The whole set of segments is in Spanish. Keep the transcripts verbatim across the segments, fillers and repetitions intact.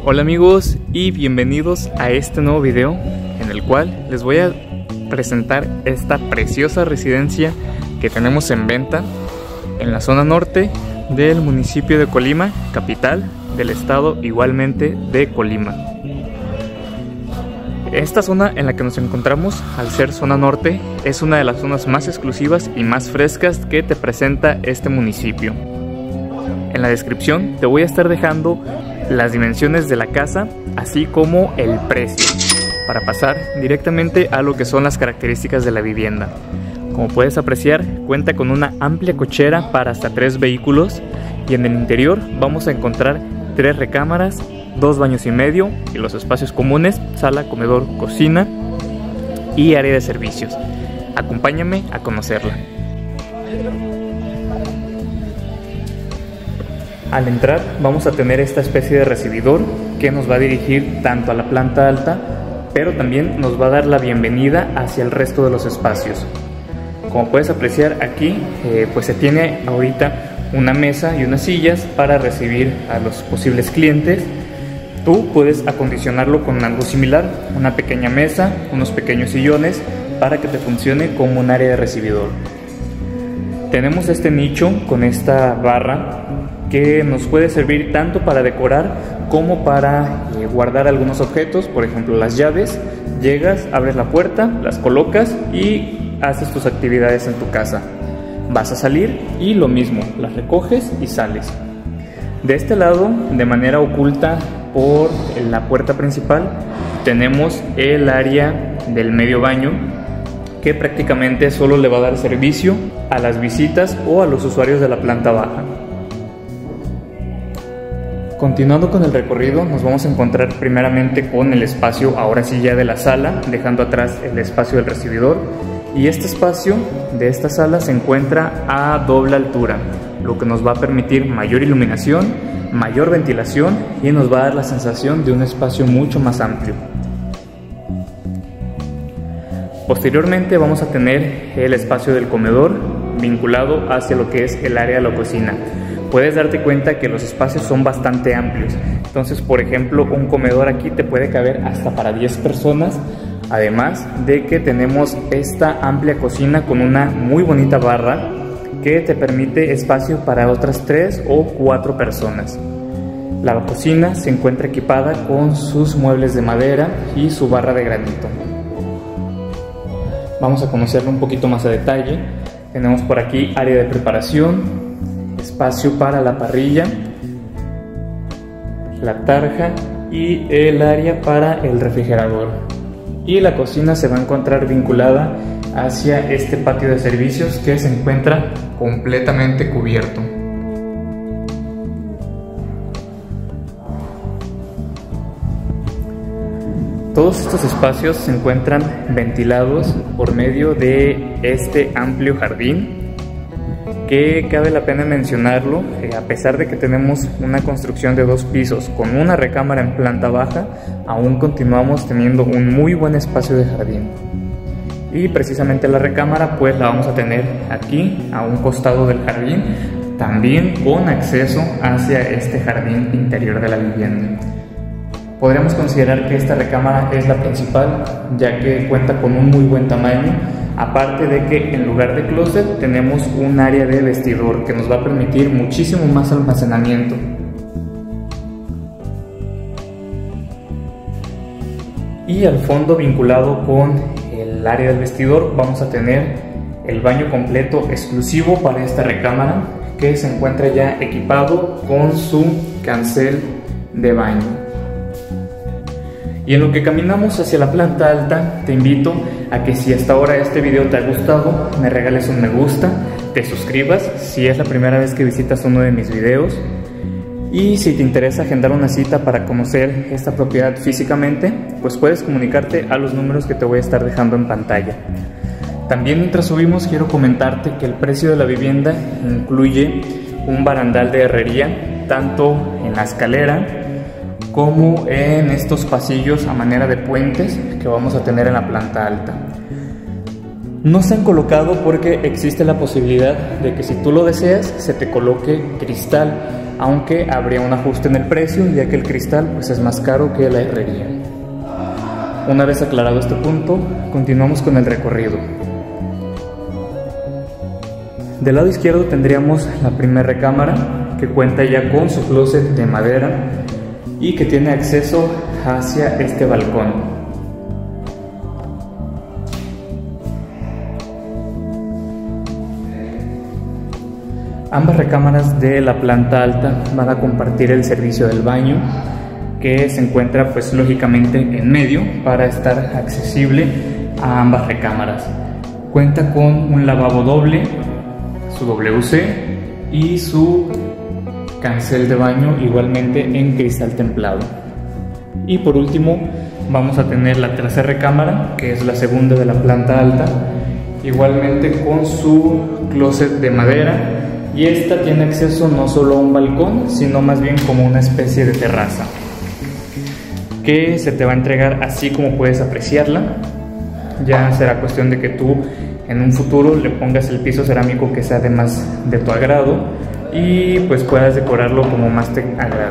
Hola amigos y bienvenidos a este nuevo video en el cual les voy a presentar esta preciosa residencia que tenemos en venta en la zona norte del municipio de Colima, capital del estado igualmente de Colima. Esta zona en la que nos encontramos, al ser zona norte, es una de las zonas más exclusivas y más frescas que te presenta este municipio. En la descripción te voy a estar dejando las dimensiones de la casa, así como el precio, para pasar directamente a lo que son las características de la vivienda. Como puedes apreciar, cuenta con una amplia cochera para hasta tres vehículos y en el interior vamos a encontrar tres recámaras, dos baños y medio y los espacios comunes, sala, comedor, cocina y área de servicios. Acompáñame a conocerla. Al entrar vamos a tener esta especie de recibidor que nos va a dirigir tanto a la planta alta, pero también nos va a dar la bienvenida hacia el resto de los espacios. Como puedes apreciar aquí, eh, pues se tiene ahorita una mesa y unas sillas para recibir a los posibles clientes. Tú puedes acondicionarlo con algo similar, una pequeña mesa, unos pequeños sillones para que te funcione como un área de recibidor. Tenemos este nicho con esta barra que nos puede servir tanto para decorar como para eh, guardar algunos objetos, por ejemplo las llaves. Llegas, abres la puerta, las colocas y haces tus actividades en tu casa. Vas a salir y lo mismo, las recoges y sales. De este lado, de manera oculta por la puerta principal, tenemos el área del medio baño, que prácticamente solo le va a dar servicio a las visitas o a los usuarios de la planta baja. Continuando con el recorrido, nos vamos a encontrar primeramente con el espacio, ahora sí ya de la sala, dejando atrás el espacio del recibidor. Y este espacio de esta sala se encuentra a doble altura, lo que nos va a permitir mayor iluminación, mayor ventilación y nos va a dar la sensación de un espacio mucho más amplio. Posteriormente vamos a tener el espacio del comedor vinculado hacia lo que es el área de la cocina. Puedes darte cuenta que los espacios son bastante amplios. Entonces, por ejemplo, un comedor aquí te puede caber hasta para diez personas. Además de que tenemos esta amplia cocina con una muy bonita barra que te permite espacio para otras tres o cuatro personas. La cocina se encuentra equipada con sus muebles de madera y su barra de granito. Vamos a conocerlo un poquito más a detalle. Tenemos por aquí área de preparación, espacio para la parrilla, la tarja y el área para el refrigerador. Y la cocina se va a encontrar vinculada hacia este patio de servicios que se encuentra completamente cubierto. Todos estos espacios se encuentran ventilados por medio de este amplio jardín, que cabe la pena mencionarlo, eh, a pesar de que tenemos una construcción de dos pisos con una recámara en planta baja, aún continuamos teniendo un muy buen espacio de jardín. Y precisamente la recámara pues la vamos a tener aquí, a un costado del jardín, también con acceso hacia este jardín interior de la vivienda. Podríamos considerar que esta recámara es la principal, ya que cuenta con un muy buen tamaño, aparte de que en lugar de closet tenemos un área de vestidor que nos va a permitir muchísimo más almacenamiento. Y al fondo, vinculado con el área del vestidor, vamos a tener el baño completo exclusivo para esta recámara, que se encuentra ya equipado con su cancel de baño. Y en lo que caminamos hacia la planta alta, te invito a que si hasta ahora este video te ha gustado, me regales un me gusta, te suscribas si es la primera vez que visitas uno de mis videos, y si te interesa agendar una cita para conocer esta propiedad físicamente, pues puedes comunicarte a los números que te voy a estar dejando en pantalla. También mientras subimos quiero comentarte que el precio de la vivienda incluye un barandal de herrería, tanto en la escalera como en estos pasillos a manera de puentes que vamos a tener en la planta alta. No se han colocado porque existe la posibilidad de que si tú lo deseas se te coloque cristal, aunque habría un ajuste en el precio, ya que el cristal pues es más caro que la herrería. Una vez aclarado este punto, continuamos con el recorrido. Del lado izquierdo tendríamos la primera recámara, que cuenta ya con su closet de madera y que tiene acceso hacia este balcón. Ambas recámaras de la planta alta van a compartir el servicio del baño, que se encuentra pues lógicamente en medio para estar accesible a ambas recámaras. Cuenta con un lavabo doble, su W C y su cancel de baño igualmente en cristal templado. Y por último vamos a tener la tercera recámara, que es la segunda de la planta alta, igualmente con su closet de madera, y esta tiene acceso no solo a un balcón, sino más bien como una especie de terraza, que se te va a entregar así como puedes apreciarla. Ya será cuestión de que tú en un futuro le pongas el piso cerámico que sea de más de tu agrado y pues puedas decorarlo como más te agrade.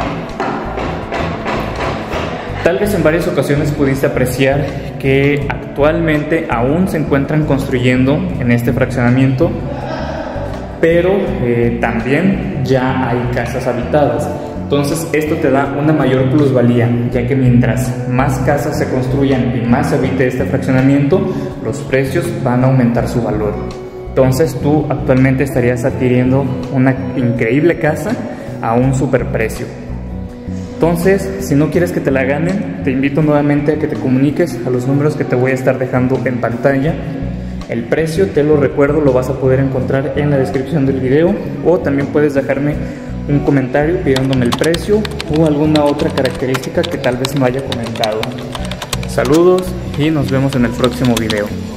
Tal vez en varias ocasiones pudiste apreciar que actualmente aún se encuentran construyendo en este fraccionamiento, pero eh, también ya hay casas habitadas. Entonces esto te da una mayor plusvalía, ya que mientras más casas se construyan y más se habite este fraccionamiento, los precios van a aumentar su valor. Entonces tú actualmente estarías adquiriendo una increíble casa a un superprecio. Entonces, si no quieres que te la ganen, te invito nuevamente a que te comuniques a los números que te voy a estar dejando en pantalla. El precio, te lo recuerdo, lo vas a poder encontrar en la descripción del video, o también puedes dejarme un comentario pidiéndome el precio o alguna otra característica que tal vez no haya comentado. Saludos y nos vemos en el próximo video.